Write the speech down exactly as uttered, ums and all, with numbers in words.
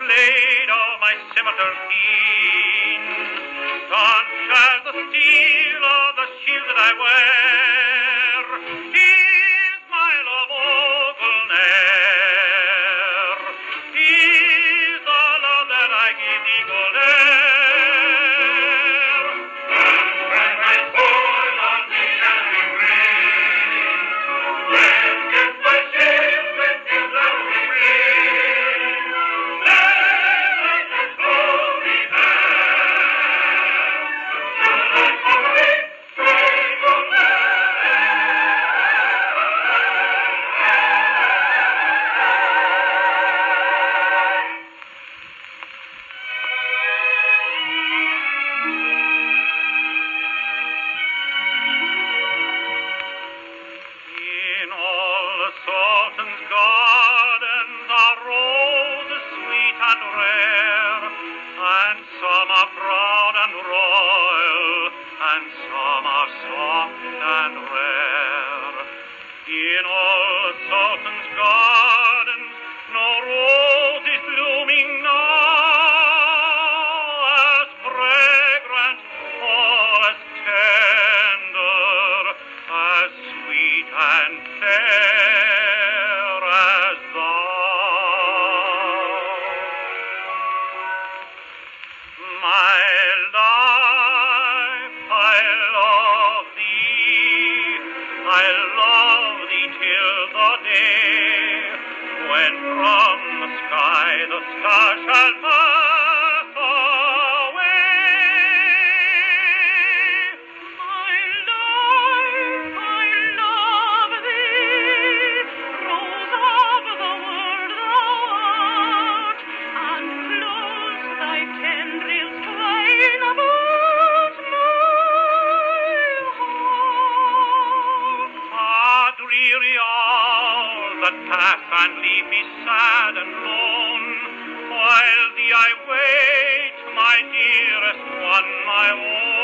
blade of my scimitar keen, staunch as the steel of the shield that I wear, is my love oval ne'er, is the love that I give thee gold air. When my sword on the enemy rain, when gets my shield with his lovely rain, let us go be there. Should I come in, pray for in all the Sultan's gardens are roses sweet and rare, and some are proud and royal, and some are soft and rare. In all the Sultan's gardens no rose is blooming now, as fragrant or as tender, as sweet and fair as thou. My life, I love thee, I love thee till the day when from the sky the star shall pass away. My life, I love thee, rose of the world thou art, and close thy tendrils twine about my heart. Ah, dreary hours that pass and leave me sad and lone, while thee I wait, my dearest one, my own.